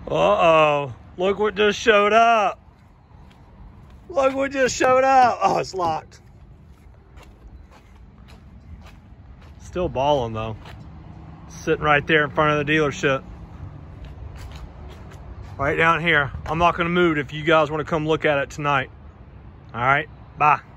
Uh-oh. Look what just showed up. Look what just showed up. Oh, it's locked. Still balling though. Sitting right there in front of the dealership. Right down here. I'm not gonna move if you guys wanna come look at it tonight. All right, bye.